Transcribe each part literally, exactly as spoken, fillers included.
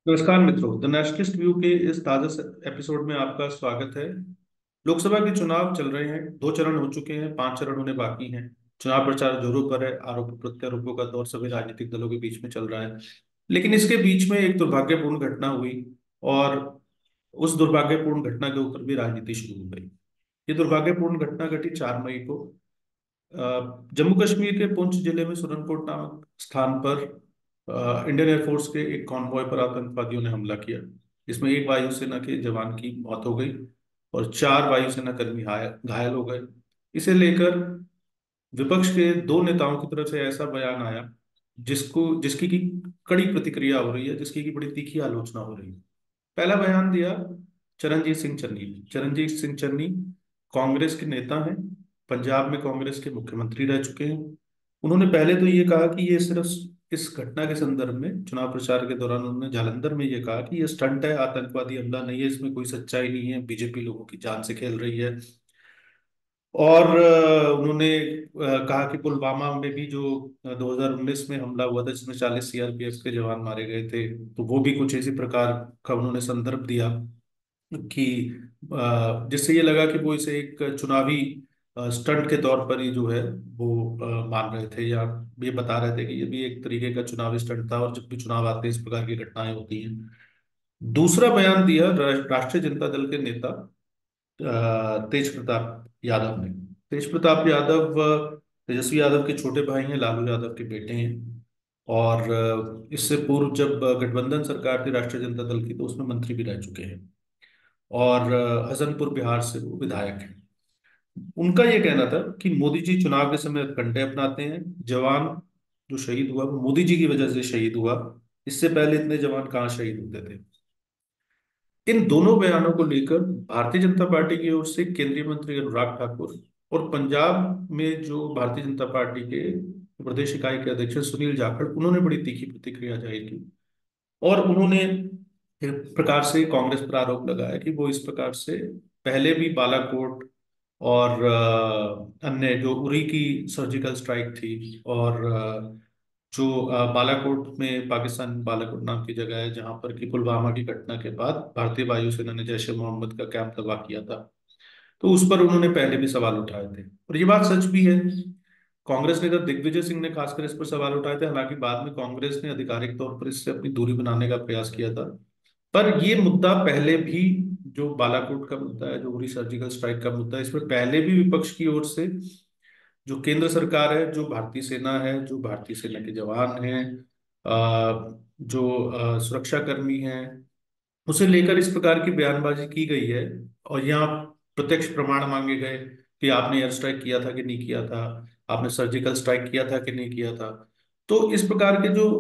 नमस्कार मित्रों, the nationalist view के इस ताज़ा एपिसोड में आपका स्वागत है। लोकसभा के चुनाव चल रहे हैं। दो चरण हो चुके हैं, पांच चरण होने बाकी हैं। चुनाव प्रचार जोरों पर है। आरोप प्रत्यारोपों का दौर सभी राजनीतिक दलों के बीच में चल रहा है। लेकिन इसके बीच में एक दुर्भाग्यपूर्ण घटना हुई और उस दुर्भाग्यपूर्ण घटना के ऊपर भी राजनीति शुरू हो गई। ये दुर्भाग्यपूर्ण घटना घटी चार मई को। अ, जम्मू कश्मीर के पुंछ जिले में सुरनकोट नामक स्थान पर अ, इंडियन एयरफोर्स के एक कॉन्वॉय पर आतंकवादियों ने हमला किया। इसमें एक वायुसेना के जवान की मौत हो गई और चार वायुसेना कर्मी हाय- घायल हो गए। इसे लेकर विपक्ष के दो नेताओं की तरफ से ऐसा बयान आया जिसको जिसकी की कड़ी प्रतिक्रिया हो रही है, जिसकी की बड़ी तीखी आलोचना हो रही है। पहला बयान दिया चरणजीत सिंह चन्नी ने। चरणजीत सिंह चन्नी कांग्रेस के नेता हैं। पंजाब में कांग्रेस के मुख्यमंत्री रह चुके हैं। उन्होंने पहले तो ये कहा कि ये सिर्फ इस घटना के संदर्भ में चुनाव प्रचार के दौरान उन्होंने जालंधर में ये कहा कि ये स्टंट है, आतंकवादी हमला नहीं है, इसमें कोई सच्चाई नहीं है, बीजेपी लोगों की जान से खेल रही है। और अ, उन्होंने अ, कहा कि पुलवामा में भी जो दो हज़ार उन्नीस में हमला हुआ था जिसमें चालीस सीआरपीएफ के जवान मारे गए थे, तो वो भी कुछ इसी प्रकार का उन्होंने संदर्भ दिया कि अ, जिससे ये लगा कि वो इसे एक चुनावी स्टंट के तौर पर ही जो है वो अ, मान रहे थे, या ये बता रहे थे कि ये भी एक तरीके का चुनावी स्टंट था और जब भी चुनाव आते हैं इस प्रकार की घटनाएं होती हैं। दूसरा बयान दिया रा- राष्ट्रीय जनता दल के नेता अ, तेज प्रताप यादव ने। तेज प्रताप यादव अ, तेजस्वी यादव के छोटे भाई हैं, लालू यादव के बेटे हैं। और अ, इससे पूर्व जब अ, गठबंधन सरकार थी राष्ट्रीय जनता दल की, तो उसमें मंत्री भी रह चुके हैं। और अ, हसनपुर बिहार से वो विधायक हैं। उनका ये कहना था कि मोदी जी चुनाव के समय कंडे अपनाते हैं। जवान जो शहीद हुआ वो मोदी जी की वजह से शहीद हुआ। इससे पहले इतने जवान कहाँ शहीद होते थे। इन दोनों बयानों को लेकर भारतीय जनता पार्टी की ओर से केंद्रीय मंत्री अनुराग ठाकुर और पंजाब में जो भारतीय जनता पार्टी के प्रदेश इकाई के अध्यक्ष सुनील जाखड़, उन्होंने बड़ी तीखी प्रतिक्रिया जाहिर की। और उन्होंने एक प्रकार से कांग्रेस पर आरोप लगाया कि वो इस प्रकार से पहले भी बालाकोट और अ, अन्य जो उरी की सर्जिकल स्ट्राइक थी, और अ, जो अ, बालाकोट में, पाकिस्तान में बालाकोट नाम की जगह है जहां पर कि पुलवामा की घटना के बाद भारतीय वायुसेना ने जैश ए मोहम्मद का कैंप तबाह किया था, तो उस पर उन्होंने पहले भी सवाल उठाए थे। और ये बात सच भी है। कांग्रेस नेता दिग्विजय सिंह ने खासकर इस पर सवाल उठाए थे। हालांकि बाद में कांग्रेस ने आधिकारिक तौर पर इससे अपनी दूरी बनाने का प्रयास किया था। पर ये मुद्दा पहले भी, जो बालाकोट का मुद्दा है, जो उरी सर्जिकल स्ट्राइक का मुद्दा है, इसमें पहले भी विपक्ष की ओर से जो केंद्र सरकार है, जो भारतीय सेना है, जो भारतीय सेना के जवान हैं, अ, जो अ, सुरक्षा कर्मी हैं, उसे लेकर इस प्रकार की बयानबाजी की गई है। और यहाँ प्रत्यक्ष प्रमाण मांगे गए कि आपने एयर स्ट्राइक किया था कि नहीं किया था, आपने सर्जिकल स्ट्राइक किया था कि नहीं किया था। तो इस प्रकार के जो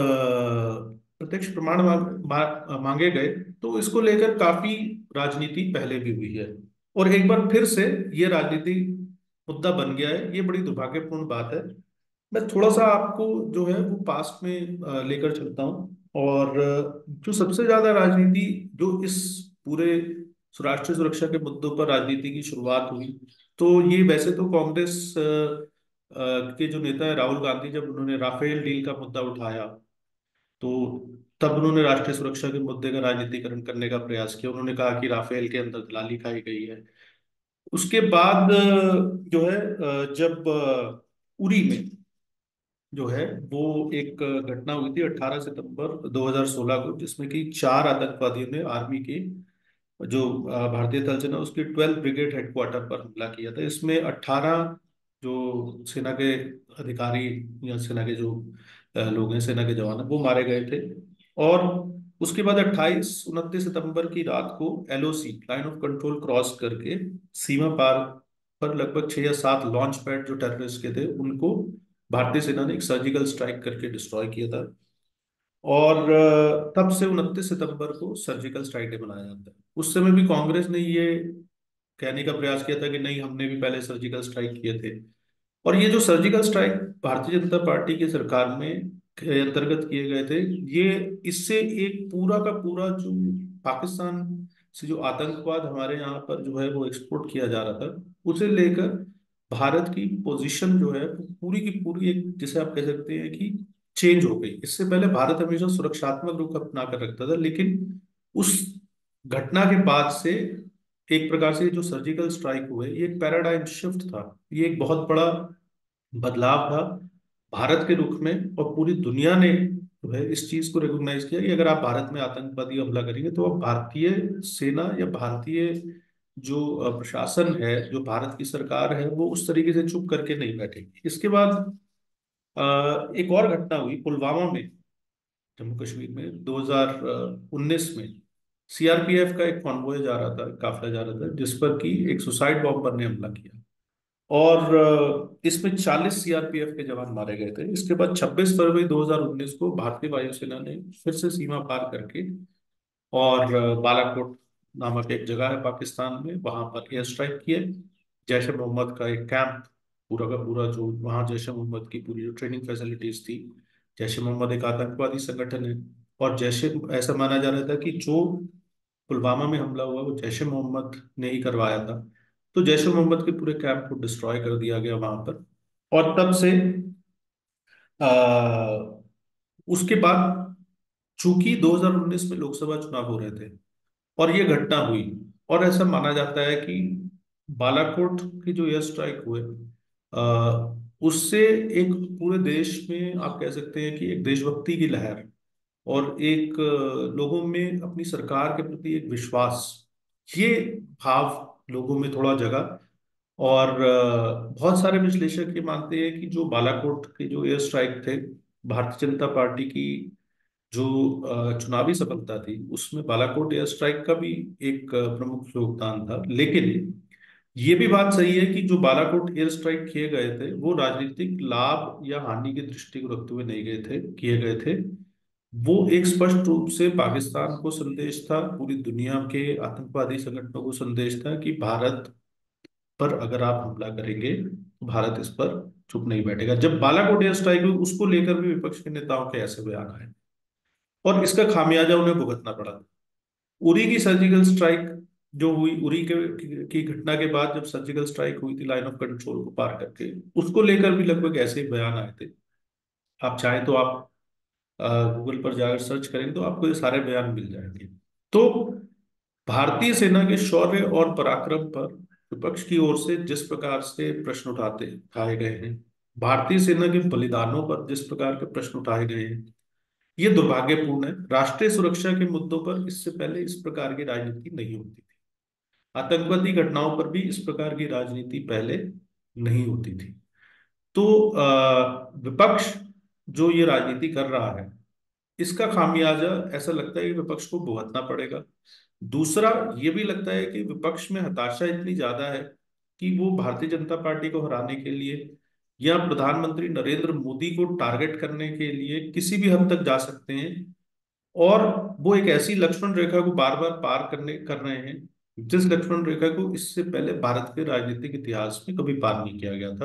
अ, प्रत्यक्ष प्रमाण मांग, मा, मांगे गए, तो इसको लेकर काफी राजनीति पहले भी हुई है। और एक बार फिर से ये राजनीति मुद्दा बन गया है। ये बड़ी दुर्भाग्यपूर्ण बात है। मैं थोड़ा सा आपको जो है वो पास्ट में अ, लेकर चलता हूँ। और अ, जो सबसे ज्यादा राजनीति, जो इस पूरे राष्ट्रीय सुरक्षा के मुद्दों पर राजनीति की शुरुआत हुई, तो ये वैसे तो कांग्रेस अ, अ, के जो नेता है राहुल गांधी, जब उन्होंने राफेल डील का मुद्दा उठाया, तो तब उन्होंने राष्ट्रीय सुरक्षा के मुद्दे का राजनीतिकरण करने का प्रयास किया। उन्होंने कहा कि राफेल के अंदर दलाली खाई गई है। उसके बाद अ, जो है अ, जब अ, उरी में जो है वो एक घटना हुई थी अठारह सितंबर दो हज़ार सोलह को, जिसमें कि चार आतंकवादियों ने आर्मी की जो अ, भारतीय थल सेना उसकी ट्वेल्थ ब्रिगेड हेडक्वार्टर पर हमला किया था। इसमें अठारह जो सेना के अधिकारी या सेना के जो अ, लोग हैं, सेना के जवान हैं, वो मारे गए थे। और उसके बाद अट्ठाईस उनतीस सितंबर की रात को LOC, line of control cross करके सीमा पार पर लगभग छह या सात लॉन्च पैड जो टेररिस्ट के थे, उनको भारतीय सेना ने एक सर्जिकल स्ट्राइक करके डिस्ट्रॉय किया था। और अ, तब से उनतीस सितंबर को सर्जिकल स्ट्राइक डे मनाया जाता है। उस समय भी कांग्रेस ने ये कहने का प्रयास किया था कि नहीं, हमने भी पहले सर्जिकल स्ट्राइक किए थे। और ये जो surgical strike Bharatiya Janata party की सरकार में के अंतर्गत किए गए थे, ये इससे एक पूरा का पूरा जो पाकिस्तान से जो आतंकवाद हमारे यहाँ पर जो है वो एक्सपोर्ट किया जा रहा था, उसे लेकर भारत की पोजीशन जो है वो पूरी की पूरी एक, जिसे आप कह सकते हैं कि चेंज हो गई। इससे पहले भारत हमेशा सुरक्षात्मक रुख अपना कर रखता था, लेकिन उस घटना के बाद से एक प्रकार से जो सर्जिकल स्ट्राइक हुए, ये एक पैराडाइम शिफ्ट था। ये एक बहुत बड़ा बदलाव था भारत के रुख में, और पूरी दुनिया ने जो है इस चीज को रिकॉग्नाइज किया कि अगर आप भारत में आतंकवादी हमला करेंगे तो अब भारतीय सेना या भारतीय जो अ, प्रशासन है, जो भारत की सरकार है, वो उस तरीके से चुप करके नहीं बैठेगी। इसके बाद अ, एक और घटना हुई पुलवामा में, जम्मू कश्मीर में दो हज़ार उन्नीस में। सीआरपीएफ का एक कॉन्वॉय जा रहा था, काफिला जा रहा था, जिस पर कि एक सुसाइड बॉम्बर ने हमला किया, और अ, इसमें चालीस सीआरपीएफ के जवान मारे गए थे। इसके बाद छब्बीस फरवरी दो हज़ार उन्नीस को भारतीय वायुसेना ने फिर से सीमा पार करके और अ, बालाकोट नामक एक जगह है पाकिस्तान में, वहां पर एयर स्ट्राइक किए। जैश ए मोहम्मद का एक कैंप, पूरा का पूरा जो वहां जैश ए मोहम्मद की पूरी जो ट्रेनिंग फैसिलिटीज थी, जैश ए मोहम्मद एक आतंकवादी संगठन है, और जैसे ऐसा माना जा रहा था कि जो पुलवामा में हमला हुआ वो जैश ए मोहम्मद ने ही करवाया था। तो जैश ए मोहम्मद के पूरे कैंप को डिस्ट्रॉय कर दिया गया वहां पर। और तब से आ, उसके बाद चूंकि दो हज़ार उन्नीस में लोकसभा चुनाव हो रहे थे और ये घटना हुई, और ऐसा माना जाता है कि बालाकोट की जो एयर स्ट्राइक हुए, आ, उससे एक पूरे देश में आप कह सकते हैं कि एक देशभक्ति की लहर और एक अ, लोगों में अपनी सरकार के प्रति एक विश्वास, ये भाव लोगों में थोड़ा जगा। और अ, बहुत सारे विश्लेषक ये मानते हैं कि जो बालाकोट के जो एयर स्ट्राइक थे, भारतीय जनता पार्टी की जो अ, चुनावी सफलता थी, उसमें बालाकोट एयर स्ट्राइक का भी एक अ, प्रमुख योगदान था। लेकिन ये भी बात सही है कि जो बालाकोट एयर स्ट्राइक किए गए थे वो राजनीतिक लाभ या हानि की दृष्टि को रखते हुए नहीं गए थे, किए गए थे। वो एक स्पष्ट रूप से पाकिस्तान को संदेश था, पूरी दुनिया के आतंकवादी संगठनों को संदेश था कि भारत पर अगर आप हमला करेंगे तो भारत इस पर चुप नहीं बैठेगा। जब बालाकोट एयर स्ट्राइक हुई, उसको लेकर भी विपक्ष के नेताओं के ऐसे बयान आए, और इसका खामियाजा उन्हें भुगतना पड़ा। उरी की सर्जिकल स्ट्राइक जो हुई, उरी के की घटना के बाद जब सर्जिकल स्ट्राइक हुई थी लाइन ऑफ कंट्रोल को पार करके, उसको लेकर भी लगभग ऐसे ही बयान आए थे। आप चाहें तो आप गूगल पर जाकर सर्च करेंगे तो आपको ये सारे बयान मिल जाएंगे। तो भारतीय सेना के शौर्य और पराक्रम पर विपक्ष की ओर से जिस प्रकार से प्रश्न उठाते उठाए गए हैं, भारतीय सेना के बलिदानों पर जिस प्रकार के प्रश्न उठाए गए हैं, ये दुर्भाग्यपूर्ण है। राष्ट्रीय सुरक्षा के मुद्दों पर इससे पहले इस प्रकार की राजनीति नहीं होती थी। आतंकवादी घटनाओं पर भी इस प्रकार की राजनीति पहले नहीं होती थी। तो अ, विपक्ष जो ये राजनीति कर रहा है, इसका खामियाजा ऐसा लगता है कि विपक्ष को भुगतना पड़ेगा। दूसरा, ये भी लगता है कि विपक्ष में हताशा इतनी ज्यादा है कि वो भारतीय जनता पार्टी को हराने के लिए या प्रधानमंत्री नरेंद्र मोदी को टारगेट करने के लिए किसी भी हद तक जा सकते हैं। और वो एक ऐसी लक्ष्मण रेखा को बार बार पार करने कर रहे हैं, जिस लक्ष्मण रेखा को इससे पहले भारत के राजनीतिक इतिहास में कभी पार नहीं किया गया था।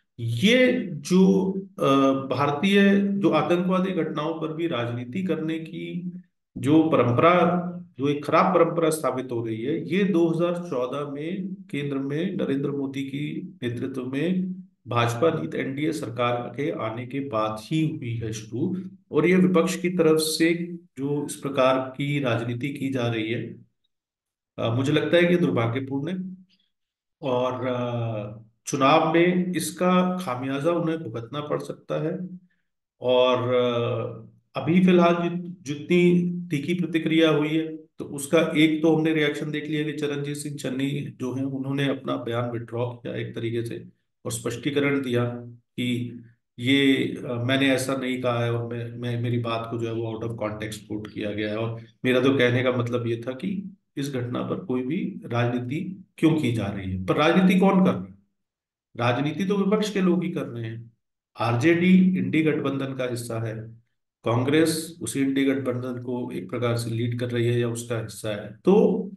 ये जो अ, भारतीय जो आतंकवादी घटनाओं पर भी राजनीति करने की जो परंपरा, जो एक खराब परंपरा स्थापित हो रही है, ये दो हज़ार चौदह में केंद्र में नरेंद्र मोदी की नेतृत्व में भाजपा नीत एनडीए सरकार के आने के बाद ही हुई है शुरू। और ये विपक्ष की तरफ से जो इस प्रकार की राजनीति की जा रही है, अ, मुझे लगता है कि ये दुर्भाग्यपूर्ण है। और अ, चुनाव में इसका खामियाजा उन्हें भुगतना पड़ सकता है। और अ, अभी फिलहाल जि- जितनी तीखी प्रतिक्रिया हुई है, तो उसका एक तो हमने रिएक्शन देख लिया कि चरणजीत सिंह चन्नी जो है उन्होंने अपना बयान विड्रॉ किया एक तरीके से, और स्पष्टीकरण दिया कि ये अ, मैंने ऐसा नहीं कहा है, और मैं, मैं मेरी बात को जो है वो आउट ऑफ कॉन्टेक्स्ट कोट किया गया है, और मेरा तो कहने का मतलब ये था कि इस घटना पर कोई भी राजनीति क्यों की जा रही है। पर राजनीति कौन कर रहा है? राजनीति तो विपक्ष के लोग ही कर रहे हैं। आरजेडी इंडी गठबंधन का हिस्सा है, कांग्रेस उसी इंडी गठबंधन को एक प्रकार से लीड कर रही है या उसका हिस्सा है। तो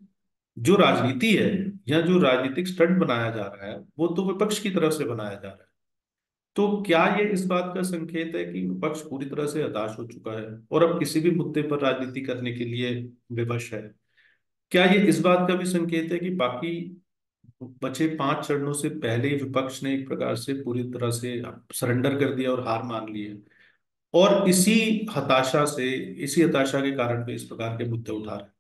जो राजनीति है या जो राजनीतिक स्टंट बनाया जा रहा है, वो तो विपक्ष की तरफ से बनाया जा रहा है। तो क्या ये इस बात का संकेत है कि विपक्ष पूरी तरह से हताश हो चुका है और अब किसी भी मुद्दे पर राजनीति करने के लिए विवश है? क्या ये इस बात का भी संकेत है कि बाकी बचे पांच चरणों से पहले ही विपक्ष ने एक प्रकार से पूरी तरह से सरेंडर कर दिया और हार मान ली है, और इसी हताशा से, इसी हताशा के कारण वे इस प्रकार के मुद्दे उठा रहे हैं।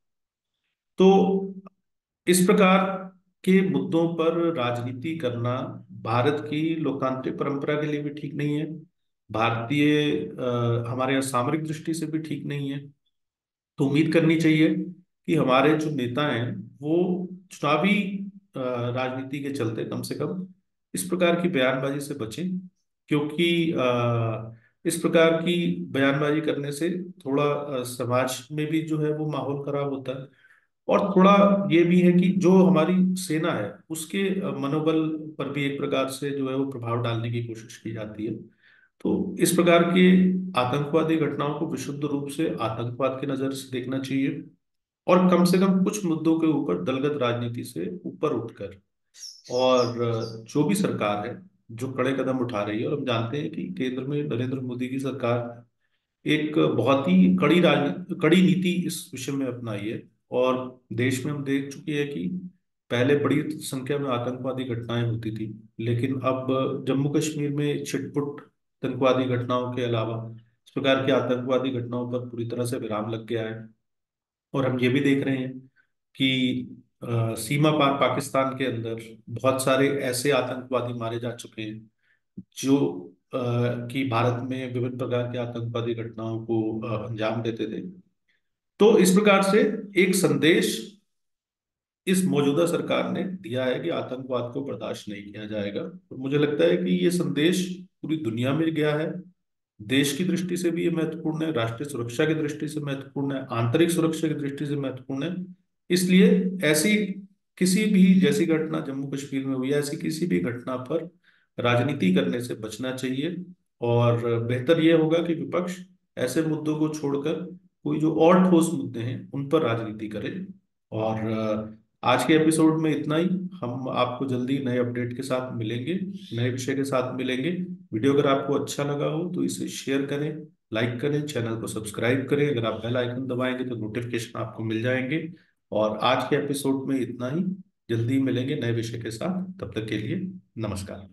तो इस प्रकार के मुद्दों पर राजनीति करना भारत की लोकतांत्रिक परंपरा के लिए भी ठीक नहीं है, भारतीय अ, हमारे यहाँ सामरिक दृष्टि से भी ठीक नहीं है। तो उम्मीद करनी चाहिए कि हमारे जो नेता हैं वो चुनावी अ, राजनीति के चलते कम से कम इस प्रकार की बयानबाजी से बचें, क्योंकि अ, इस प्रकार की बयानबाजी करने से थोड़ा अ, समाज में भी जो है वो माहौल खराब होता है। और थोड़ा ये भी है कि जो हमारी सेना है उसके अ, मनोबल पर भी एक प्रकार से जो है वो प्रभाव डालने की कोशिश की जाती है। तो इस प्रकार के आतंकवादी घटनाओं को विशुद्ध रूप से आतंकवाद की नजर से देखना चाहिए, और कम से कम कुछ मुद्दों के ऊपर दलगत राजनीति से ऊपर उठकर, और अ, जो भी सरकार है जो कड़े कदम उठा रही है, और हम जानते हैं कि केंद्र में नरेंद्र मोदी की सरकार एक बहुत ही कड़ी राज कड़ी नीति इस विषय में अपनाई है। और देश में हम देख चुके हैं कि पहले बड़ी संख्या में आतंकवादी घटनाएं होती थी, लेकिन अब जम्मू कश्मीर में छिटपुट आतंकवादी घटनाओं के अलावा इस प्रकार की आतंकवादी घटनाओं पर पूरी तरह से विराम लग गया है। और हम ये भी देख रहे हैं कि अ, सीमा पार पाकिस्तान के अंदर बहुत सारे ऐसे आतंकवादी मारे जा चुके हैं जो अ, कि भारत में विभिन्न प्रकार के आतंकवादी घटनाओं को अ, अंजाम देते थे। तो इस प्रकार से एक संदेश इस मौजूदा सरकार ने दिया है कि आतंकवाद को बर्दाश्त नहीं किया जाएगा, और मुझे लगता है कि ये संदेश पूरी दुनिया में गया है। देश की दृष्टि से भी ये महत्वपूर्ण है, राष्ट्रीय सुरक्षा की दृष्टि से महत्वपूर्ण है, आंतरिक सुरक्षा की दृष्टि से महत्वपूर्ण है। इसलिए ऐसी किसी भी जैसी घटना जम्मू कश्मीर में हुई है, ऐसी किसी भी घटना पर राजनीति करने से बचना चाहिए। और बेहतर यह होगा कि विपक्ष ऐसे मुद्दों को छोड़कर कोई जो और ठोस मुद्दे हैं उन पर राजनीति करे। और अ, आज के एपिसोड में इतना ही। हम आपको जल्दी नए अपडेट के साथ मिलेंगे, नए विषय के साथ मिलेंगे। वीडियो अगर आपको अच्छा लगा हो तो इसे शेयर करें, लाइक करें, चैनल को सब्सक्राइब करें। अगर आप बेल आइकन दबाएंगे तो नोटिफिकेशन आपको मिल जाएंगे। और आज के एपिसोड में इतना ही। जल्दी मिलेंगे नए विषय के साथ, तब तक के लिए नमस्कार।